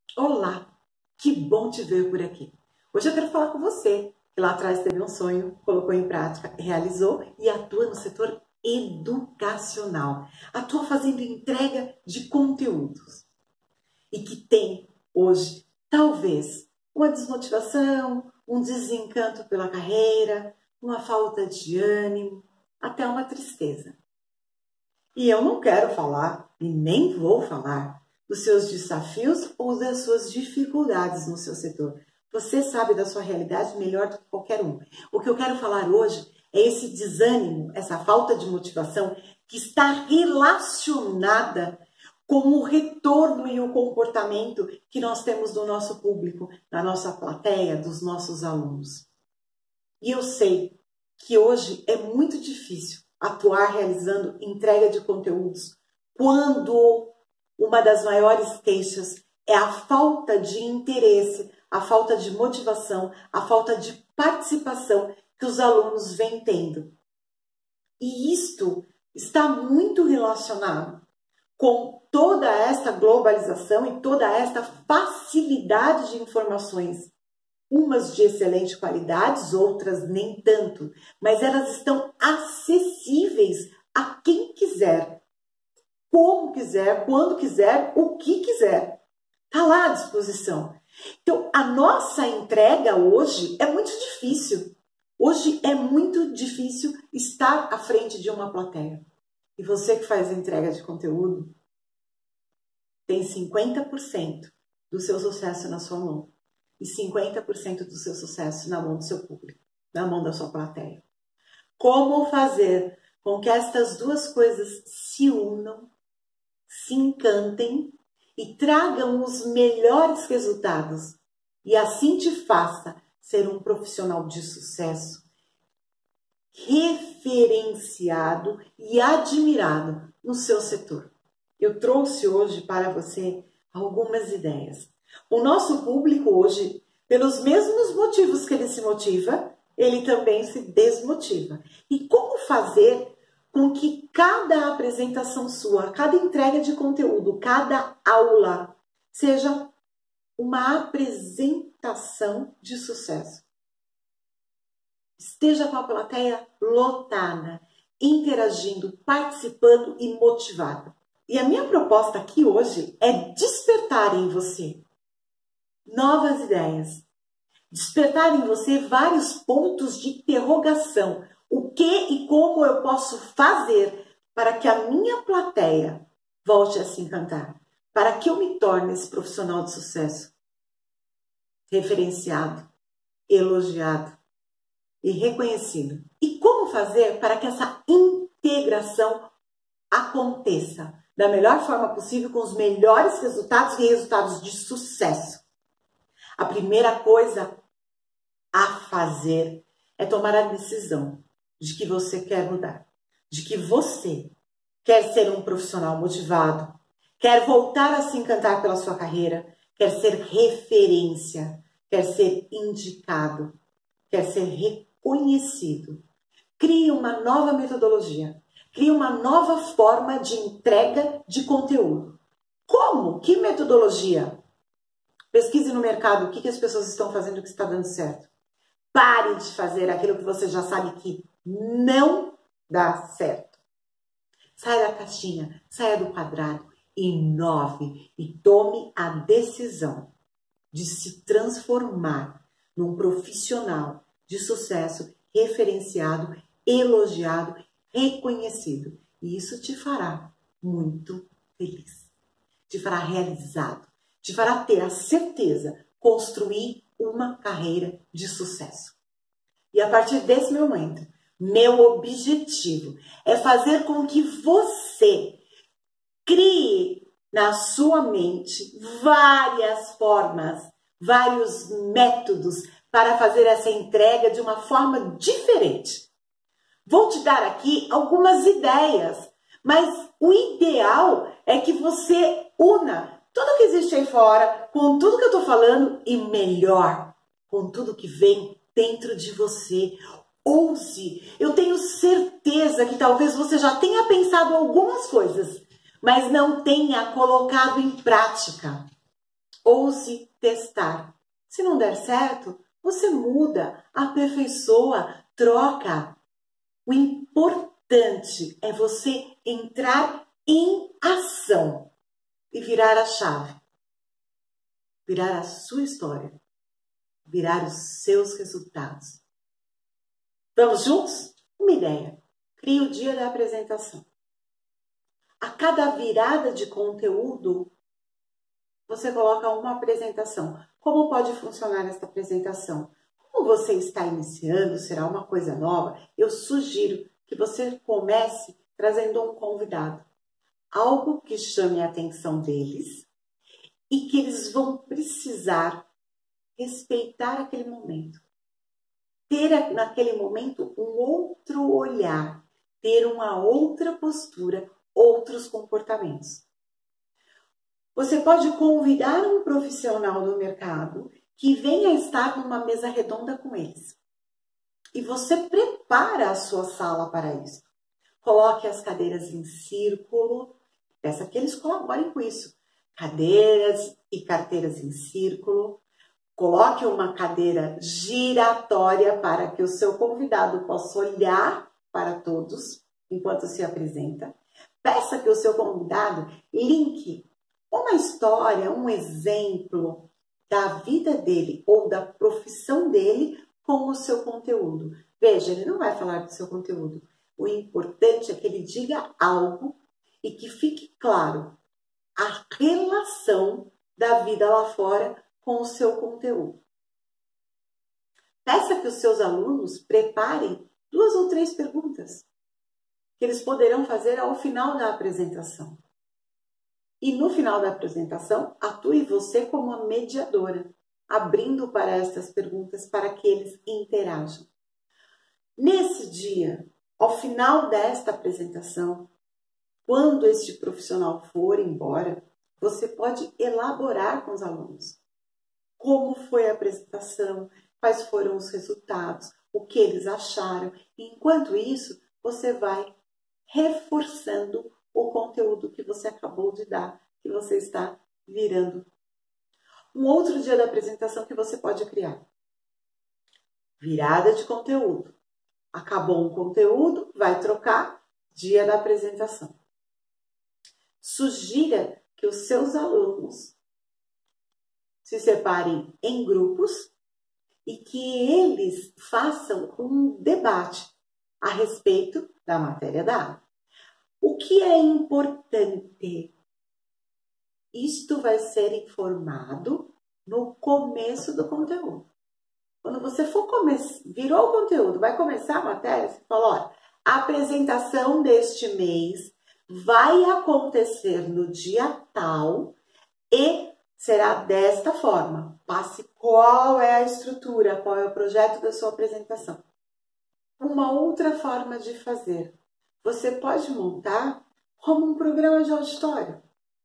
Olá, que bom te ver por aqui. Hoje eu quero falar com você, que lá atrás teve um sonho, colocou em prática, realizou e atua no setor educacional. Atua fazendo entrega de conteúdos e que tem hoje, talvez, uma desmotivação, um desencanto pela carreira, uma falta de ânimo, até uma tristeza. E eu não quero falar, e nem vou falar, dos seus desafios ou das suas dificuldades no seu setor. Você sabe da sua realidade melhor do que qualquer um. O que eu quero falar hoje é esse desânimo, essa falta de motivação que está relacionada com o retorno e o comportamento que nós temos do nosso público, da nossa plateia, dos nossos alunos. E eu sei que hoje é muito difícil atuar realizando entrega de conteúdos quando uma das maiores queixas é a falta de interesse, a falta de motivação, a falta de participação que os alunos vêm tendo. E isto está muito relacionado com toda esta globalização e toda esta facilidade de informações, umas de excelente qualidade, outras nem tanto, mas elas estão acessíveis a quem quiser, como quiser, quando quiser, o que quiser. Está lá à disposição. Então, a nossa entrega hoje é muito difícil. Hoje é muito difícil estar à frente de uma plateia. E você que faz entrega de conteúdo tem 50% do seu sucesso na sua mão e 50% do seu sucesso na mão do seu público, na mão da sua plateia. Como fazer com que estas duas coisas se unam, se encantem e tragam os melhores resultados e assim te faça ser um profissional de sucesso, referenciado e admirado no seu setor. Eu trouxe hoje para você algumas ideias. O nosso público hoje, pelos mesmos motivos que ele se motiva, ele também se desmotiva. E como fazer com que cada apresentação sua, cada entrega de conteúdo, cada aula, seja uma apresentação de sucesso? Esteja com a plateia lotada, interagindo, participando e motivada. E a minha proposta aqui hoje é despertar em você novas ideias, despertar em você vários pontos de interrogação. O que e como eu posso fazer para que a minha plateia volte a se encantar? Para que eu me torne esse profissional de sucesso, referenciado, elogiado e reconhecido? E como fazer para que essa integração aconteça da melhor forma possível, com os melhores resultados e resultados de sucesso? A primeira coisa a fazer é tomar a decisão de que você quer mudar, de que você quer ser um profissional motivado, quer voltar a se encantar pela sua carreira, quer ser referência, quer ser indicado, quer ser reconhecido. Crie uma nova metodologia, crie uma nova forma de entrega de conteúdo. Como? Que metodologia? Pesquise no mercado o que as pessoas estão fazendo que está dando certo. Pare de fazer aquilo que você já sabe que não dá certo. Saia da caixinha, saia do quadrado, inove e tome a decisão de se transformar num profissional de sucesso, referenciado, elogiado, reconhecido. E isso te fará muito feliz, te fará realizado, te fará ter a certeza, construir uma carreira de sucesso. E a partir desse momento, meu objetivo é fazer com que você crie na sua mente várias formas, vários métodos para fazer essa entrega de uma forma diferente. Vou te dar aqui algumas ideias, mas o ideal é que você una tudo que existe aí fora, com tudo que eu estou falando e melhor, com tudo que vem dentro de você. Ouse! Eu tenho certeza que talvez você já tenha pensado algumas coisas, mas não tenha colocado em prática. Ouse testar. Se não der certo, você muda, aperfeiçoa, troca. O importante é você entrar em ação e virar a chave. Virar a sua história. Virar os seus resultados. Vamos juntos? Uma ideia. Crie o dia da apresentação. A cada virada de conteúdo, você coloca uma apresentação. Como pode funcionar esta apresentação? Como você está iniciando, será uma coisa nova, eu sugiro que você comece trazendo um convidado. Algo que chame a atenção deles e que eles vão precisar respeitar aquele momento. Ter naquele momento um outro olhar, ter uma outra postura, outros comportamentos. Você pode convidar um profissional do mercado que venha estar numa mesa redonda com eles. E você prepara a sua sala para isso. Coloque as cadeiras em círculo. Peça que eles colaborem com isso. Cadeiras e carteiras em círculo. Coloque uma cadeira giratória para que o seu convidado possa olhar para todos enquanto se apresenta. Peça que o seu convidado linke uma história, um exemplo da vida dele ou da profissão dele com o seu conteúdo. Veja, ele não vai falar do seu conteúdo. O importante é que ele diga algo e que fique claro a relação da vida lá fora com o seu conteúdo. Peça que os seus alunos preparem 2 ou 3 perguntas que eles poderão fazer ao final da apresentação. E no final da apresentação, atue você como a mediadora, abrindo para estas perguntas para que eles interajam. Nesse dia, ao final desta apresentação, quando este profissional for embora, você pode elaborar com os alunos como foi a apresentação, quais foram os resultados, o que eles acharam. E, enquanto isso, você vai reforçando o conteúdo que você acabou de dar, que você está virando. Um outro dia da apresentação que você pode criar. Virada de conteúdo. Acabou um conteúdo, vai trocar, dia da apresentação. Sugira que os seus alunos se separem em grupos e que eles façam um debate a respeito da matéria dada. O que é importante? Isto vai ser informado no começo do conteúdo. Quando você for virou o conteúdo, vai começar a matéria, você fala, olha, a apresentação deste mês vai acontecer no dia tal e será desta forma. Passe qual é a estrutura, qual é o projeto da sua apresentação. Uma outra forma de fazer. Você pode montar como um programa de auditório.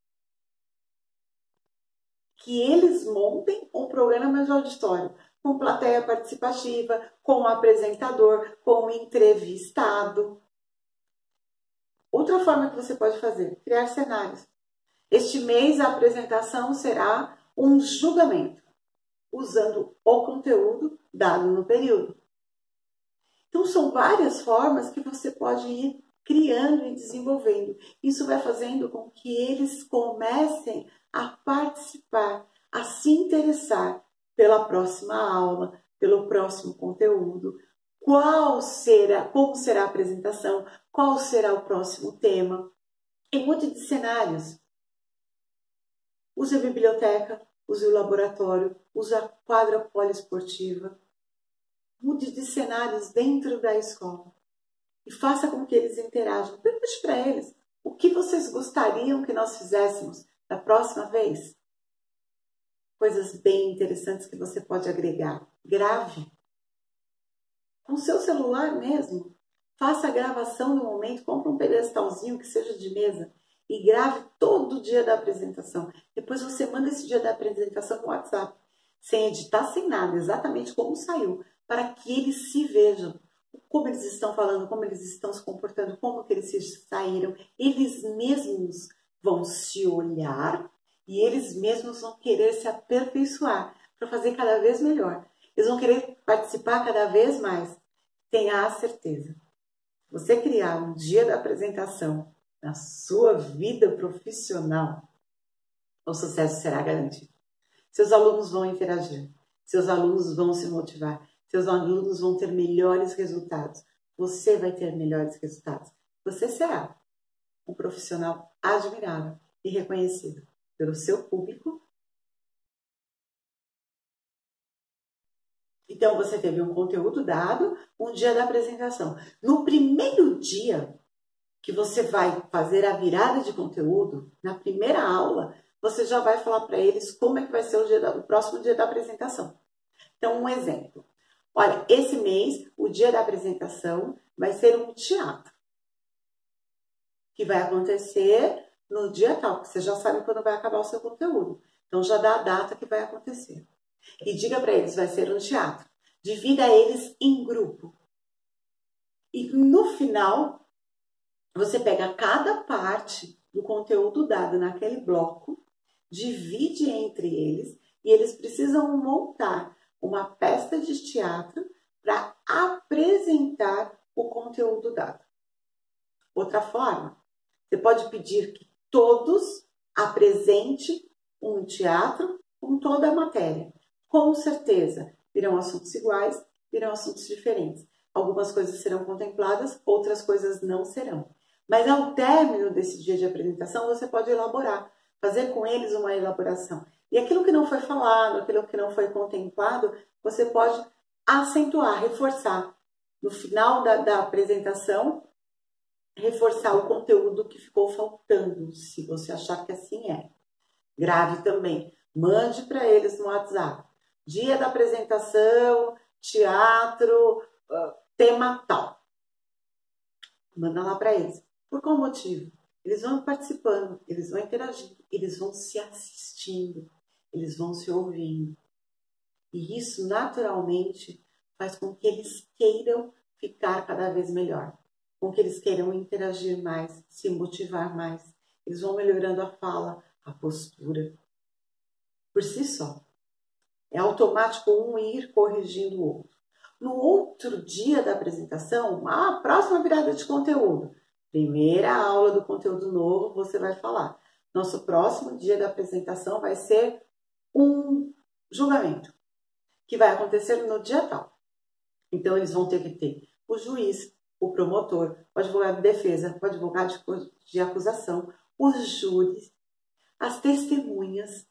Que eles montem um programa de auditório com plateia participativa, com o apresentador, com o entrevistado. Outra forma que você pode fazer, criar cenários. Este mês a apresentação será um julgamento, usando o conteúdo dado no período. Então, são várias formas que você pode ir criando e desenvolvendo. Isso vai fazendo com que eles comecem a participar, a se interessar pela próxima aula, pelo próximo conteúdo, como será a apresentação, qual será o próximo tema. E mude de cenários. Use a biblioteca, use o laboratório, use a quadra poliesportiva. Mude de cenários dentro da escola e faça com que eles interajam. Pergunte para eles o que vocês gostariam que nós fizéssemos da próxima vez. Coisas bem interessantes que você pode agregar. Grave. Com o seu celular mesmo. Faça a gravação no momento, compre um pedestalzinho que seja de mesa e grave todo o dia da apresentação. Depois você manda esse dia da apresentação no WhatsApp, sem editar, sem nada, exatamente como saiu, para que eles se vejam, como eles estão falando, como eles estão se comportando, como que eles se saíram. Eles mesmos vão se olhar E eles mesmos vão querer se aperfeiçoar para fazer cada vez melhor. Eles vão querer participar cada vez mais. Tenha a certeza. Você criar um dia da apresentação na sua vida profissional, o sucesso será garantido. Seus alunos vão interagir, seus alunos vão se motivar, seus alunos vão ter melhores resultados. Você vai ter melhores resultados. Você será um profissional admirável e reconhecido pelo seu público. Então, você teve um conteúdo dado, um dia da apresentação. No primeiro dia que você vai fazer a virada de conteúdo, na primeira aula, você já vai falar para eles como é que vai ser o próximo dia da apresentação. Então, um exemplo. Olha, esse mês, o dia da apresentação vai ser um teatro, que vai acontecer no dia tal, que você já sabe quando vai acabar o seu conteúdo. Então, já dá a data que vai acontecer. E diga para eles, vai ser um teatro. Divida eles em grupo. E no final, você pega cada parte do conteúdo dado naquele bloco, divide entre eles e eles precisam montar uma peça de teatro para apresentar o conteúdo dado. Outra forma, você pode pedir que todos apresentem um teatro com toda a matéria. Com certeza, virão assuntos iguais, virão assuntos diferentes. Algumas coisas serão contempladas, outras coisas não serão. Mas ao término desse dia de apresentação, você pode elaborar, fazer com eles uma elaboração. E aquilo que não foi falado, aquilo que não foi contemplado, você pode acentuar, reforçar. No final da apresentação, reforçar o conteúdo que ficou faltando, se você achar que assim é. Grave também. Mande para eles no WhatsApp. Dia da apresentação, teatro, tema tal. Manda lá para eles. Por qual motivo? Eles vão participando, eles vão interagindo, eles vão se assistindo, eles vão se ouvindo. E isso, naturalmente, faz com que eles queiram ficar cada vez melhor, com que eles queiram interagir mais, se motivar mais. Eles vão melhorando a fala, a postura. Por si só. É automático um ir corrigindo o outro. No outro dia da apresentação, a próxima virada de conteúdo, primeira aula do conteúdo novo, você vai falar. Nosso próximo dia da apresentação vai ser um julgamento, que vai acontecer no dia tal. Então, eles vão ter que ter o juiz, o promotor, o advogado de defesa, o advogado de acusação, os júris, as testemunhas.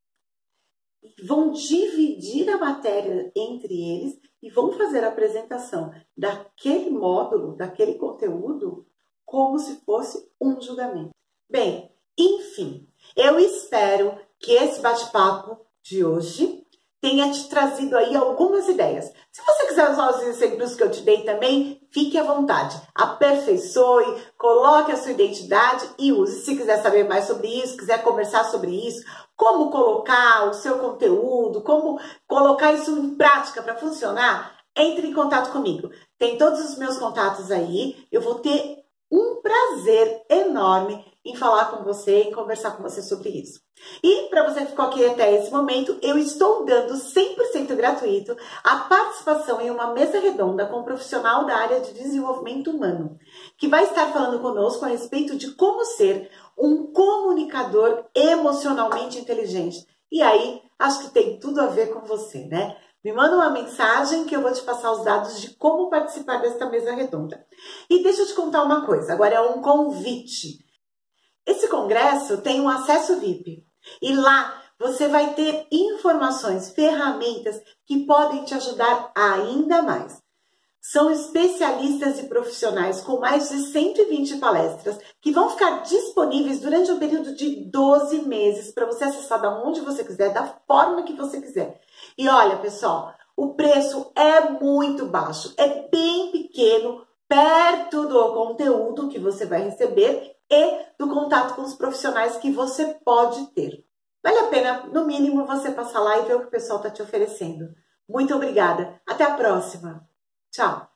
Vão dividir a matéria entre eles e vão fazer a apresentação daquele módulo, daquele conteúdo, como se fosse um julgamento. Bem, enfim, eu espero que esse bate-papo de hoje tenha te trazido aí algumas ideias. Se você quiser usar os exemplos que eu te dei também, fique à vontade. Aperfeiçoe, coloque a sua identidade e use. Se quiser saber mais sobre isso, quiser conversar sobre isso, como colocar o seu conteúdo, como colocar isso em prática para funcionar, entre em contato comigo. Tem todos os meus contatos aí. Eu vou ter um prazer enorme em falar com você, em conversar com você sobre isso. E para você que ficou aqui até esse momento, eu estou dando 100% gratuito a participação em uma mesa redonda com um profissional da área de desenvolvimento humano, que vai estar falando conosco a respeito de como ser um comunicador emocionalmente inteligente. E aí, acho que tem tudo a ver com você, né? Me manda uma mensagem que eu vou te passar os dados de como participar desta mesa redonda. E deixa eu te contar uma coisa, agora é um convite. Esse congresso tem um acesso VIP e lá você vai ter informações, ferramentas que podem te ajudar ainda mais. São especialistas e profissionais com mais de 120 palestras que vão ficar disponíveis durante um período de 12 meses para você acessar da onde você quiser, da forma que você quiser. E olha, pessoal, o preço é muito baixo, é bem pequeno, perto do conteúdo que você vai receber e do contato com os profissionais que você pode ter. Vale a pena, no mínimo, você passar lá e ver o que o pessoal está te oferecendo. Muito obrigada. Até a próxima. Tchau.